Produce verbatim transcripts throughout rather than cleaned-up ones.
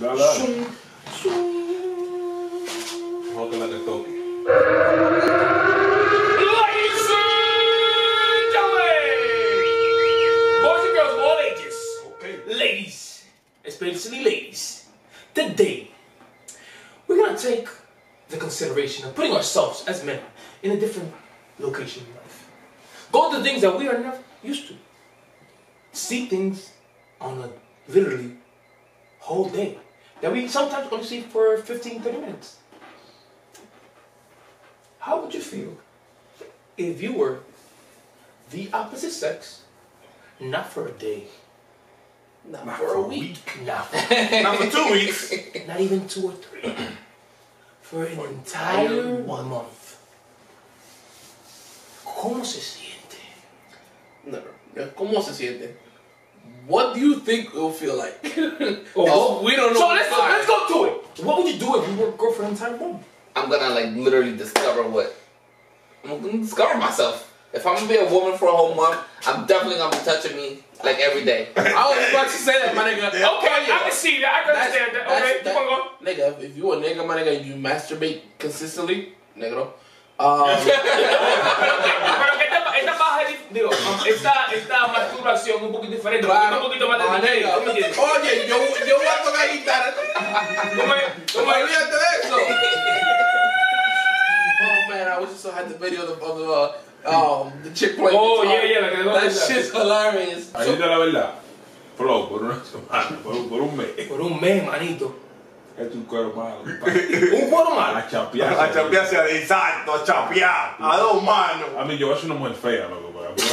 Dale, dale. Ojalá que la que toque. Ladies and gentlemen, boys and girls of all ages, Okay. ladies, especially ladies, today we're gonna take the consideration of putting ourselves as men in a different location in life. Go to things that we are never used to. See things on a literally whole day that we sometimes only see for fifteen, thirty minutes. How would you feel if you were the opposite sex, not for a day, Not, Not for, for a a week. not, Not for two weeks. not even two or three, for an entire one month? ¿Cómo se siente? No, no. ¿Cómo se siente? What do you think it will feel like? Oh, Oh, we don't know. So let's, All let's right. go to it. What would you do if you were a girl for an entire month? I'm gonna like literally discover what I'm gonna discover myself. If I'm gonna be a woman for a whole month, I'm definitely gonna be touching me like every day. I was about to say that, my nigga. Okay, I can see that. I can That's- understand that. that's- Okay, keep on going. Nigga, if, if you a nigga, my nigga, you masturbate consistently, nigga. Um, Pero que esta, esta baja, digo, esta, esta masturbación un poquito diferente, claro, un poquito más my de nigga. ¿tú me entiendes? Oye, yo, yo voy a tocar guitarra. ¿Cómo es? ¿Cómo es? Olvídate de eso. Oh man, I wish you saw had the video of the, of the, uh, um, the chick playing Oh, guitar. yeah, yeah, like, That that. shit's hilarious. Ahí está la verdad. Flow, por una semana, por, por un mes. Por un mes, manito. Es un cuero malo. Un cuero malo. A chapear. A chapearse, exacto, a chapear, a dos manos. A mí, yo voy a ser una mujer fea, loco.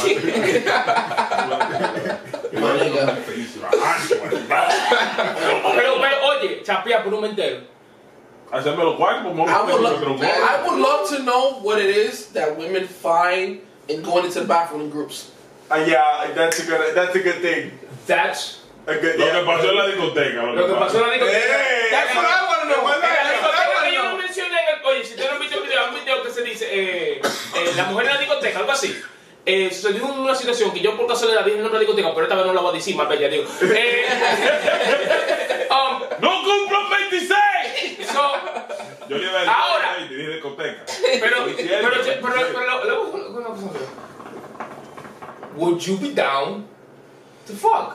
Yo voy a ser una mujer feísima. Pero, pero, oye, chapea por un mes entero. Hacerme los cuartos, como I would, otro lo- I would love to know what it is that women find in going into the bathroom in groups. Uh, yeah, that's a good, that's a good thing. That's A good, Lo yeah. que pasó en la discoteca. lo que pasó en la discoteca. Hey, That's what I want to know. That's what I La That's what I discoteca want que to yo know. no mencioné, oye, si ustedes no han visto el video, hay un video que se dice, eh, eh, la mujer en la discoteca, algo así. Eh, sucedió una situación que yo por casualidad dije en otra discoteca, pero esta vez no la voy a decir, más bella, digo. Eh, um, ¡No cumplo veintiséis! so, Yo le iba a decir, Ahora. "Ey, dije discoteca". pero, Lo pero, hicieron, pero, lo pero, hicieron. pero, lo- lo- una cosa. Would you be down to fuck?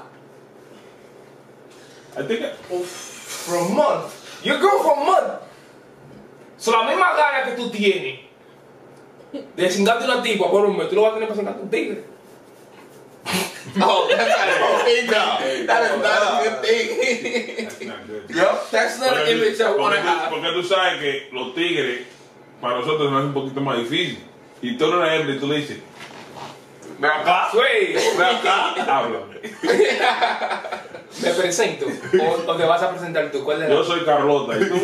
I think I- For a month. Your girl for a month. So la misma gana que tú tienes de cingarte una tipa por un mes, tú lo vas a tener para cingarte un tigre. Oh, that's not a good thing. No. That is not a good thing. That's not good. Yep. That's not an Porque image I tú- want to porque tú- have. Porque tú sabes que los tigres, para nosotros nos es un poquito más difícil. Y tú eres una hembra y tú le dices, Ven acá, Güey, ven acá. háblame. me presento. O, o te vas a presentar tú. ¿Cuál es Yo la? soy Carlota y tú.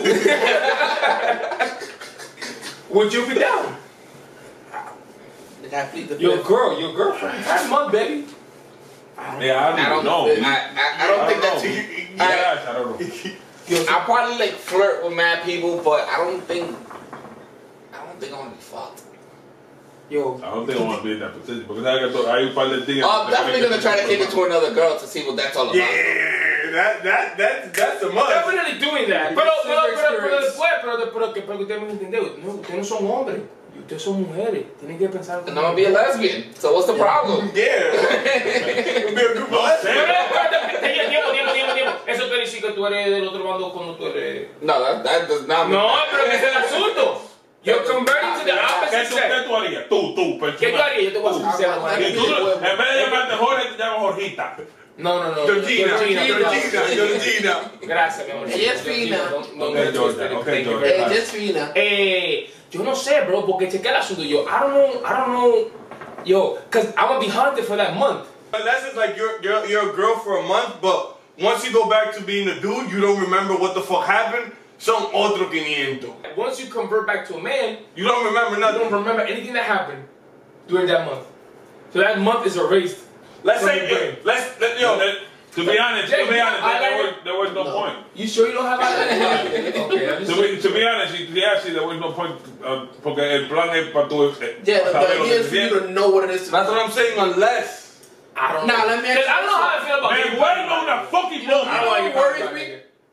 Would you be down? They gotta plead the Your fifth. girl, your girlfriend. Entire month, baby. Yeah, I I don't don't know. I, I, I don't think that's. Yes, I don't know. I probably like flirt with mad people, but I don't think. I don't think I want to be fucked. Yo. I don't think I want to be in that position. Porque sabes que tú- hay un par de tigres. Oh, I'm que te definitely creen gonna try to que kick it to another girl to see what that's all about. Yeah, that, that, that, that's a must. Definitely doing that. Pero, Super pero, pero, pero experience. después, pero, pero, que, pero que ustedes me entienden. No, ustedes no son hombres. Y ustedes son mujeres. Tienen que pensar. And I'm gonna be a lesbian. So what's the problem? Yeah. It'll be a group of No us. sé. Pero, pero, te- te- tiempo, tiempo, tiempo, tiempo. Eso quiere decir que tú eres del otro bando cuando tú eres. No, that, that does not mean No, that. pero que es el asunto. You're converting to the ¿Qué opposite tú, ¿Qué sex. tú harías? Tú, tú, personal. ¿Qué tú harías? Yo te voy a ser Tú. sincero, Ah, man. Y tú, en vez de llamarte Jorge, te llamas Jorgita. No, no, no. Georgina, Georgina, Georgina, Georgina. Gracias, mi amor. Ella es Georgina, fina. don't- don't Ok, get it Georgia, twisted. ok, Thank you Georgia. very Hey, much. just fina. Eh, yo no sé, bro, porque chequea el asunto. Yo, I don't know, I don't know. Yo, cause I'm gonna be haunted for that month. But that's just like you're, you're, you're a girl for a month, but once you go back to being a dude, you don't remember what the fuck happened. Son otro quinientos. Once you convert back to a man, You don't remember I don't nothing. remember anything that happened during that month. So that month is erased. Let's from say, your brain. let's, let, Yo, yo, that- to be honest, to be honest, I there, like was, there was no, No. point. You sure you don't have eyeliner? Okay, I'm just To be, to be honest, yeah, sí, there was no point, uh, porque el plan es para tú eh, Yeah, the, saber the lo idea que is for te you to know what it is. To that's what I'm saying, unless. I don't Nah, know. let me ask Cause you I don't know how I feel about Me being vuelvo pregnant. una fucking You know, monja. you know why what you worries got me? that,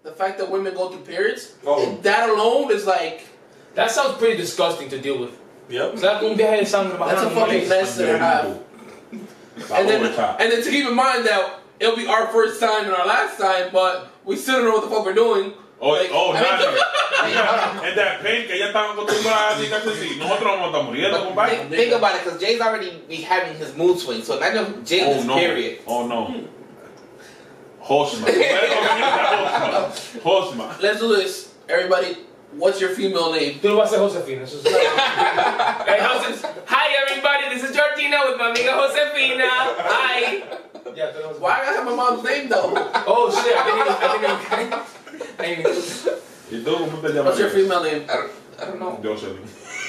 the fact that women go through periods, Oh. that alone is like That sounds pretty disgusting to deal with. Yep. O sea, un viaje de sangre that's a bajando. fucking mess to have. And then and then to keep in mind that it'll be our first time and our last time, but we still don't know what the fuck we're doing. Oh, Like, oh, I mean, nada. Es that pain que ya están acostumbradas así casi así. Nosotros vamos a estar muriendo, But compadre. think, think about it, because Jay's already be having his mood swings. So imagine Jay Oh this no. period. Oh no. Hosma. Hosma. Let's do this, everybody. What's your female name? Tú lo vas a hacer Josefina. Eso es hey, Jose- Hi everybody, this is Georgina with my amiga Josefina. Hi. Yeah, tú lo vas a- Why I gotta have my mom's name though? Oh shit, I didn't even, I didn't even, I didn't even. ¿Y tú cómo te llamas? What's your female name? I don't, I don't know. Jocelyn.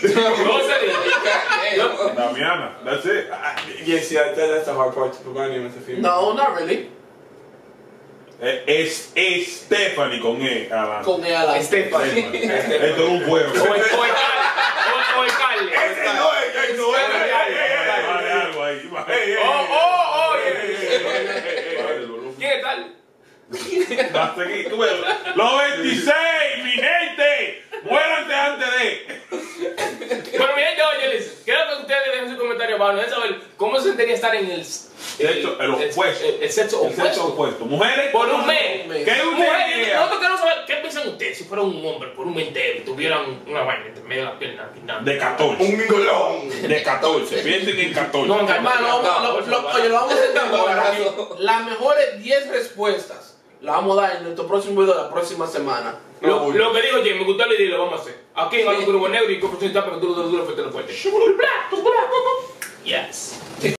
Josefina. Damiana. That's it. Yeah, see, I, that, that's the hard part to put my name as a female. No, not really. Eh, Es Stephanie con E. Alan. Con ella like. Stephanie. Esto es un juego. O el, o el Carly. O, o el Carly. Ese no es, ese no es. Vale algo ahí. Oh, oh, oh, yeah. ¿Quién es tal? Hasta aquí, tú ves. Los veintiséis, mi gente. Muéranse antes de. Bueno, mi gente, oye, les quiero que ustedes dejen sus comentarios abajo. Dejen saber cómo se sentiría estar en el, Sexo, el opuesto. el, el sexo El sexo opuesto. opuesto. Mujeres. Por un mes. mes. ¿Qué usted Mujeres, diría? nosotros queremos saber qué piensan ustedes si fuera un hombre por un mes entero y tuvieran una vaina entre medio de la pierna. pintando. De catorce. Un mingolón. De catorce. Piensen en catorce. No, Hermano, lo- lo- lo- oye, lo vamos a hacer tan bueno. Las mejores diez respuestas las vamos a dar en nuestro próximo video la próxima semana. Lo, lo que dijo Jay, me gustó la idea y lo vamos a hacer. Aquí en Algo Grupo Negro y Confusión Tapa, que tú lo fuerte, lo fuerte. Yes.